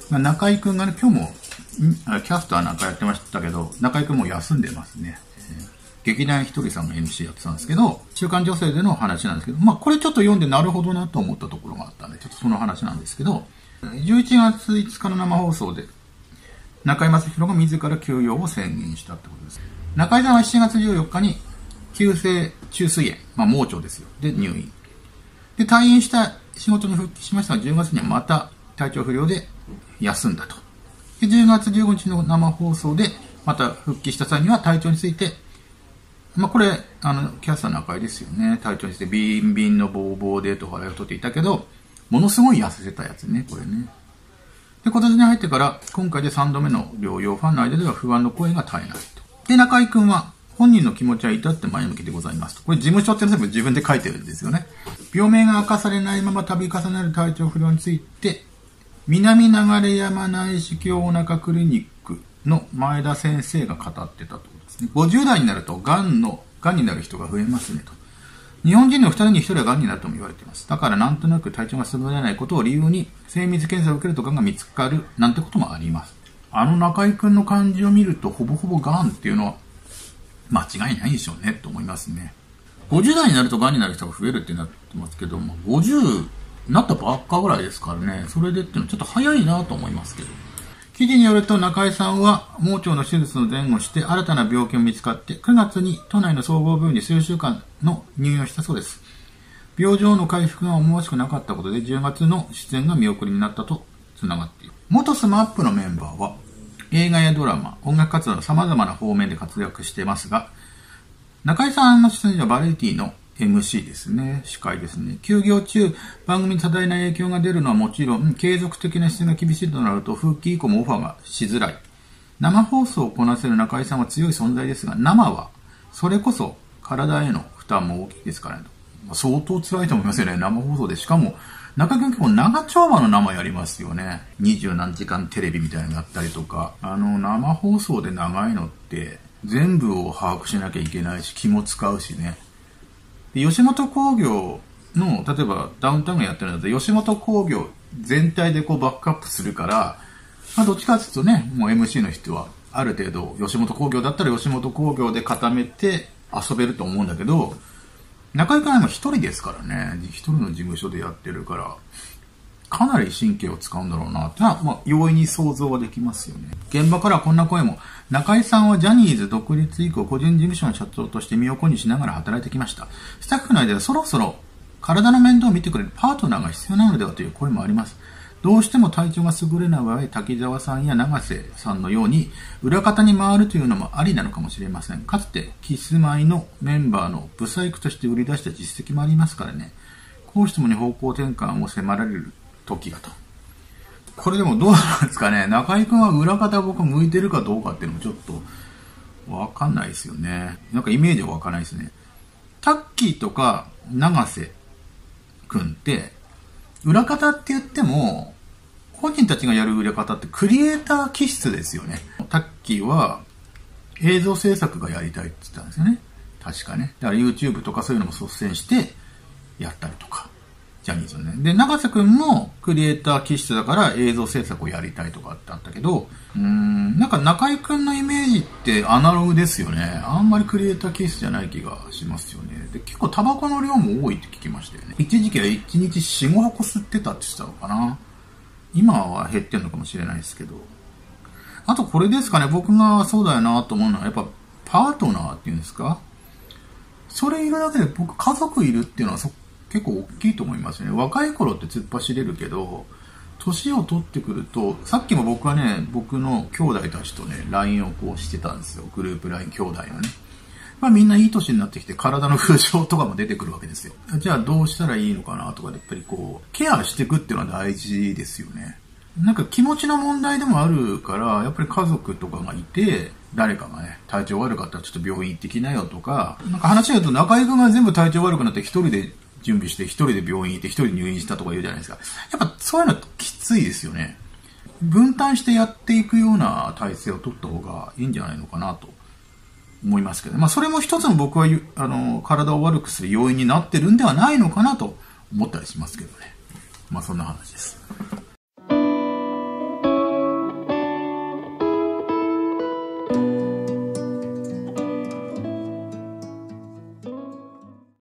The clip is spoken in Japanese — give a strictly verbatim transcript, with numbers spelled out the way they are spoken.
まあ、中居くんがね、今日も、キャスターなんかやってましたけど、中居くんも休んでますね。劇団ひとりさんが エムシー やってたんですけど、週刊女性での話なんですけど、まあこれちょっと読んでなるほどなと思ったところがあったんで、ちょっとその話なんですけど、じゅういちがついつかの生放送で、中居正広が自ら休養を宣言したってことです。中居さんはしちがつじゅうよっかに、急性虫垂炎、まあ盲腸ですよ。で、入院。で、退院した仕事に復帰しましたが、じゅうがつにはまた体調不良で休んだと。で、じゅうがつじゅうごにちの生放送で、また復帰した際には体調について、まあこれ、あの、キャスターの中居ですよね。体調について、ビンビンのボーボーでと笑いを取っていたけど、ものすごい痩せたやつね、これね。で、今年に入ってから、今回でさんどめの療養、ファンの間では不安の声が絶えないと。で、中居くんは、本人の気持ちは至って前向きでございますと。これ事務所って全部自分で書いてるんですよね。病名が明かされないまま度重なる体調不良について、南流山内視鏡お腹クリニックの前田先生が語ってたと。ごじゅうだいになると、がんの、がんになる人が増えますねと。日本人のふたりにひとりはがんになるとも言われています。だからなんとなく体調が優れないことを理由に、精密検査を受けるとがんが見つかる、なんてこともあります。あの中居くんの感じを見ると、ほぼほぼがんっていうのは、間違いないでしょうね、と思いますね。ごじゅうだいになるとがんになる人が増えるってなってますけども、ごじゅうなったばっかぐらいですからね、それでっていうのはちょっと早いなと思いますけど。記事によると中居さんは盲腸の手術の前後して新たな病気が見つかってくがつに都内の総合病院に数週間の入院をしたそうです。病状の回復が思わしくなかったことでじゅうがつの出演が見送りになったと繋がっている。元スマップのメンバーは映画やドラマ、音楽活動の様々な方面で活躍していますが、中居さんの出演はバラエティのエムシー ですね。司会ですね。休業中、番組に多大な影響が出るのはもちろん、継続的な出演が厳しいとなると、復帰以降もオファーがしづらい。生放送をこなせる中居さんは強い存在ですが、生は、それこそ体への負担も大きいですからね。相当辛いと思いますよね。生放送で。しかも、中居君結構長丁場の生やりますよね。二十何時間テレビみたいなのやったりとか。あの、生放送で長いのって、全部を把握しなきゃいけないし、気も使うしね。で吉本興業の、例えばダウンタウンがやってるんだと、吉本興業全体でこうバックアップするから、まあどっちかっていうとね、もう エムシー の人はある程度、吉本興業だったら吉本興業で固めて遊べると思うんだけど、中居君は一人ですからね、一人の事務所でやってるから、かなり神経を使うんだろうなってのは、まあ、容易に想像はできますよね。現場からはこんな声も、中居さんはジャニーズ独立以降、個人事務所の社長として身を粉にしながら働いてきました。スタッフ内ではそろそろ体の面倒を見てくれるパートナーが必要なのではという声もあります。どうしても体調が優れない場合、滝沢さんや永瀬さんのように、裏方に回るというのもありなのかもしれません。かつて、キスマイのメンバーのブサイクとして売り出した実績もありますからね。こうしてもに方向転換を迫られる時がと。これでもどうなんですかね。中居君は裏方僕向いてるかどうかっていうのもちょっとわかんないですよね。なんかイメージはわかんないですね。タッキーとか永瀬君って裏方って言っても本人たちがやる裏方ってクリエイター気質ですよね。タッキーは映像制作がやりたいって言ったんですよね。確かね。だから YouTube とかそういうのも率先してやったりとか。ジャニーズね。で、永瀬くんもクリエイター気質だから映像制作をやりたいとかってあったけど、うーん、なんか中居くんのイメージってアナログですよね。あんまりクリエイター気質じゃない気がしますよね。で、結構タバコの量も多いって聞きましたよね。一時期はいちにちよん、ごはこ吸ってたって言ってたのかな。今は減ってんのかもしれないですけど。あとこれですかね、僕がそうだよなと思うのは、やっぱパートナーっていうんですか。それいるだけで僕家族いるっていうのはそ結構大きいと思いますね。若い頃って突っ走れるけど、年を取ってくると、さっきも僕はね、僕の兄弟たちとね、ライン をこうしてたんですよ。グループ ライン 兄弟のね。まあみんないい年になってきて体の不調とかも出てくるわけですよ。じゃあどうしたらいいのかなとかで、やっぱりこう、ケアしていくっていうのは大事ですよね。なんか気持ちの問題でもあるから、やっぱり家族とかがいて、誰かがね、体調悪かったらちょっと病院行ってきなよとか、なんか話によると中居君が全部体調悪くなって一人で準備して一人で病院行って一人で入院したとか言うじゃないですか。やっぱそういうのきついですよね。分担してやっていくような体制を取った方がいいんじゃないのかなと思いますけど、まあそれも一つの僕はあの体を悪くする要因になってるんではないのかなと思ったりしますけどね。まあそんな話です。